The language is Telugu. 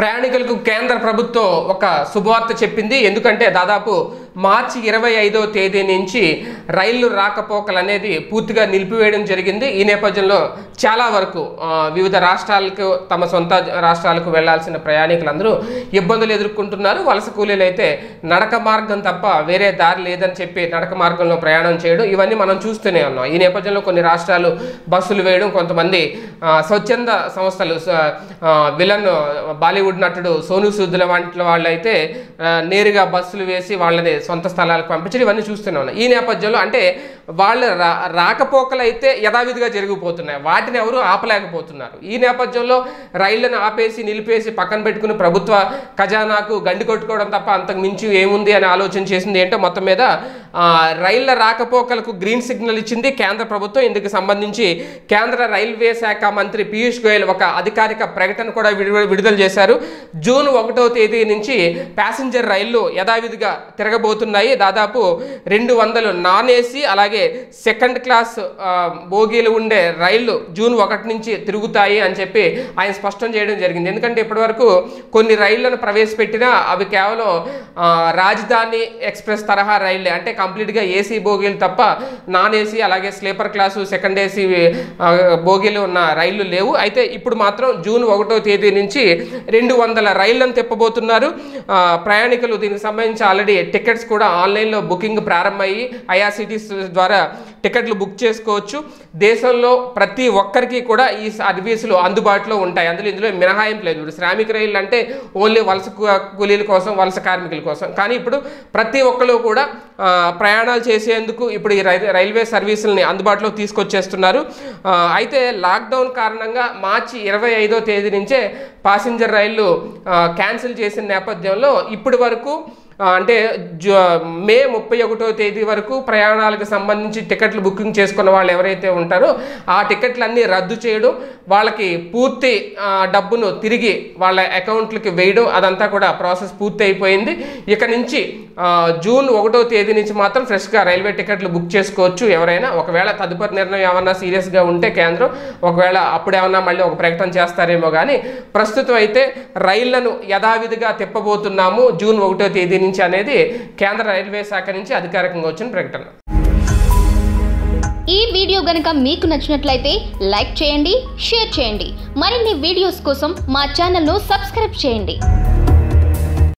ప్రయాణికులకు కేంద్ర ప్రభుత్వం ఒక శుభవార్త చెప్పింది. ఎందుకంటే దాదాపు మార్చి 25వ తేదీ నుంచి రైళ్లు రాకపోకలు అనేది పూర్తిగా నిలిపివేయడం జరిగింది. ఈ నేపథ్యంలో చాలా వరకు వివిధ రాష్ట్రాలకు తమ సొంత రాష్ట్రాలకు వెళ్లాల్సిన ప్రయాణికులందరూ ఇబ్బందులు ఎదుర్కొంటున్నారు. వలస కూలీలు అయితే నడక మార్గం తప్ప వేరే దారి లేదని చెప్పి నడక మార్గంలో ప్రయాణం చేయడం ఇవన్నీ మనం చూస్తూనే ఉన్నాం. ఈ నేపథ్యంలో కొన్ని రాష్ట్రాలు బస్సులు వేయడం, కొంతమంది స్వచ్ఛంద సంస్థలు విలన్ బాలీవుడ్ నటుడు సోను సూద్ వంటి వాళ్ళు అయితే నేరుగా బస్సులు వేసి వాళ్ళని సొంత స్థలాలకు పంపించడం ఇవన్నీ చూస్తున్నాం. ఈ నేపథ్యంలో అంటే వాళ్ళ రాకపోకలు అయితే యథావిధిగా జరిగిపోతున్నాయి, వాటిని ఎవరు ఆపలేకపోతున్నారు. ఈ నేపథ్యంలో రైళ్లను ఆపేసి నిలిపేసి పక్కన పెట్టుకుని ప్రభుత్వ ఖజానాకు గండి కొట్టుకోవడం తప్ప అంతకు మించి ఏముంది అని ఆలోచన చేసింది. ఏంటో మొత్తం మీద రైళ్ల రాకపోకలకు గ్రీన్ సిగ్నల్ ఇచ్చింది కేంద్ర ప్రభుత్వం. ఇందుకు సంబంధించి కేంద్ర రైల్వే శాఖ మంత్రి పీయూష్ గోయల్ ఒక అధికారిక ప్రకటన కూడా విడుదల చేశారు. జూన్ 1వ తేదీ నుంచి ప్యాసింజర్ రైళ్లు యథావిధిగా తిరగబోతున్నాయి. దాదాపు 200 నాన్ ఏసీ అలాగే సెకండ్ క్లాస్ బోగీలు ఉండే రైళ్లు జూన్ 1 నుంచి తిరుగుతాయి అని చెప్పి ఆయన స్పష్టం చేయడం జరిగింది. ఎందుకంటే ఇప్పటివరకు కొన్ని రైళ్లను ప్రవేశపెట్టినా అవి కేవలం రాజధాని ఎక్స్ప్రెస్ తరహా రైళ్లే, అంటే కంప్లీట్గా ఏసీ బోగీలు తప్ప నాన్ ఏసీ అలాగే స్లీపర్ క్లాసు సెకండ్ ఏసీ బోగీలు ఉన్న రైళ్లు లేవు. అయితే ఇప్పుడు మాత్రం జూన్ 1వ తేదీ నుంచి 200 రైళ్లను తిప్పబోతున్నారు. ప్రయాణికులు దీనికి సంబంధించి ఆల్రెడీ టికెట్స్ కూడా ఆన్లైన్లో బుకింగ్ ప్రారంభమయ్యి ఐఆర్సిటీసీ ద్వారా టికెట్లు బుక్ చేసుకోవచ్చు. దేశంలో ప్రతి ఒక్కరికి కూడా ఈ సర్వీసులు అందుబాటులో ఉంటాయి. ఇందులో మినహాయింపు లేదు. ఇప్పుడు శ్రామిక రైళ్ళు అంటే ఓన్లీ వలస కూలీల కోసం, వలస కార్మికుల కోసం, కానీ ఇప్పుడు ప్రతి ఒక్కరు కూడా ప్రయాణాలు చేసేందుకు ఇప్పుడు ఈ రైల్వే సర్వీసులని అందుబాటులో తీసుకొచ్చేస్తున్నారు. అయితే లాక్డౌన్ కారణంగా మార్చి 25వ తేదీ నుంచే ప్యాసింజర్ రైళ్లు క్యాన్సిల్ చేసిన నేపథ్యంలో ఇప్పటి వరకు అంటే మే 31వ తేదీ వరకు ప్రయాణాలకు సంబంధించి టికెట్లు బుకింగ్ చేసుకున్న వాళ్ళు ఎవరైతే ఉంటారో ఆ టికెట్లన్నీ రద్దు చేయడం, వాళ్ళకి పూర్తి డబ్బును తిరిగి వాళ్ళ అకౌంట్లకి వేయడం, అదంతా కూడా ప్రాసెస్ పూర్తి అయిపోయింది. ఇక నుంచి జూన్ 1వ తేదీ నుంచి మాత్రం ఫ్రెష్గా రైల్వే టికెట్లు బుక్ చేసుకోవచ్చు ఎవరైనా. ఒకవేళ తదుపరి నిర్ణయం ఏమన్నా సీరియస్గా ఉంటే కేంద్రం ఒకవేళ అప్పుడేమన్నా మళ్ళీ ఒక ప్రకటన చేస్తారేమో, కానీ ప్రస్తుతం అయితే రైళ్లను యథావిధిగా తిప్పబోతున్నాము జూన్ 1వ తేదీ నుంచి అనేది కేంద్ర రైల్వే శాఖ నుంచి అధికారికంగా వచ్చిన ప్రకటన. ఈ వీడియో గనుక మీకు నచ్చినట్లయితే లైక్ చేయండి, షేర్ చేయండి. మరిన్ని వీడియోస్ కోసం మా ఛానల్ను సబ్స్క్రైబ్ చేయండి.